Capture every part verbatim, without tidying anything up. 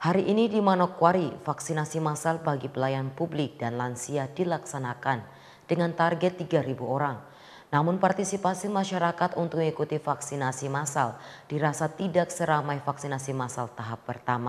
Hari ini di Manokwari, vaksinasi massal bagi pelayan publik dan lansia dilaksanakan dengan target tiga ribu orang. Namun partisipasi masyarakat untuk mengikuti vaksinasi massal dirasa tidak seramai vaksinasi massal tahap pertama.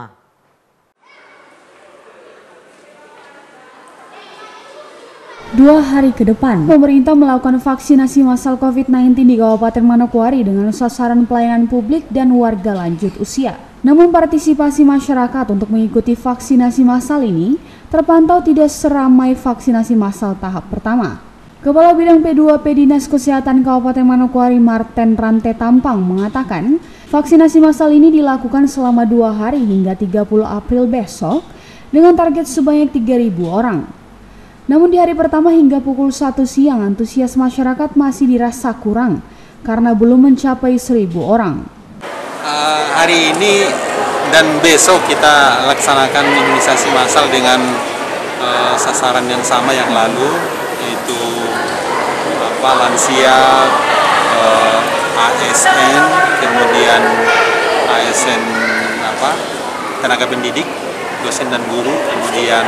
Dua hari ke depan, pemerintah melakukan vaksinasi massal COVID sembilan belas di Kabupaten Manokwari dengan sasaran pelayanan publik dan warga lanjut usia. Namun partisipasi masyarakat untuk mengikuti vaksinasi massal ini terpantau tidak seramai vaksinasi massal tahap pertama. Kepala Bidang P dua P Dinas Kesehatan Kabupaten Manokwari Marten Rante Tampang mengatakan vaksinasi massal ini dilakukan selama dua hari hingga tiga puluh April besok dengan target sebanyak tiga ribu orang. Namun di hari pertama hingga pukul satu siang antusias masyarakat masih dirasa kurang karena belum mencapai seribu orang. Uh, hari ini dan besok kita laksanakan imunisasi massal dengan uh, sasaran yang sama yang lalu, yaitu apa, lansia, uh, A S N, kemudian A S N apa, tenaga pendidik, dosen dan guru, kemudian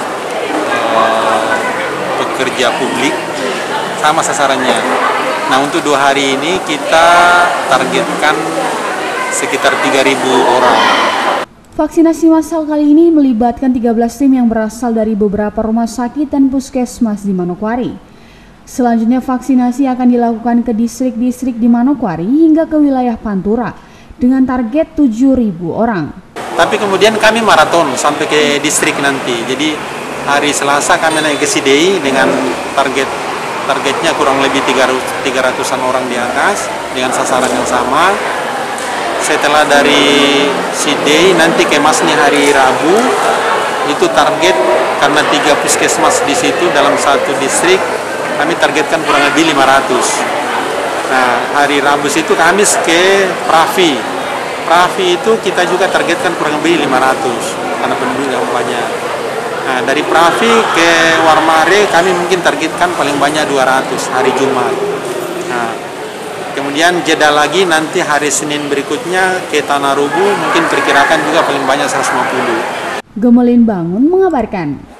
uh, pekerja publik, sama sasarannya. Nah, untuk dua hari ini kita targetkan sekitar tiga ribu orang. Vaksinasi massal kali ini melibatkan tiga belas tim yang berasal dari beberapa rumah sakit dan puskesmas di Manokwari. Selanjutnya vaksinasi akan dilakukan ke distrik-distrik di Manokwari hingga ke wilayah Pantura dengan target tujuh ribu orang. Tapi kemudian kami maraton sampai ke distrik nanti. Jadi hari Selasa kami naik ke Sidei dengan target targetnya kurang lebih tiga ratusan orang di atas dengan sasaran yang sama. Setelah dari Sidei nanti kemasnya hari Rabu, itu target karena tiga puskesmas di situ dalam satu distrik, kami targetkan kurang lebih lima ratus. Nah, hari Rabu itu kami ke Pravi. Pravi itu kita juga targetkan kurang lebih lima ratus karena penduduk yang banyak. Nah, dari Pravi ke Warmare kami mungkin targetkan paling banyak dua ratus hari Jumat. Nah, kemudian jeda lagi nanti hari Senin berikutnya ke Tanah Rubu mungkin perkirakan juga paling banyak seratus lima puluh. Gemelin Bangun mengabarkan.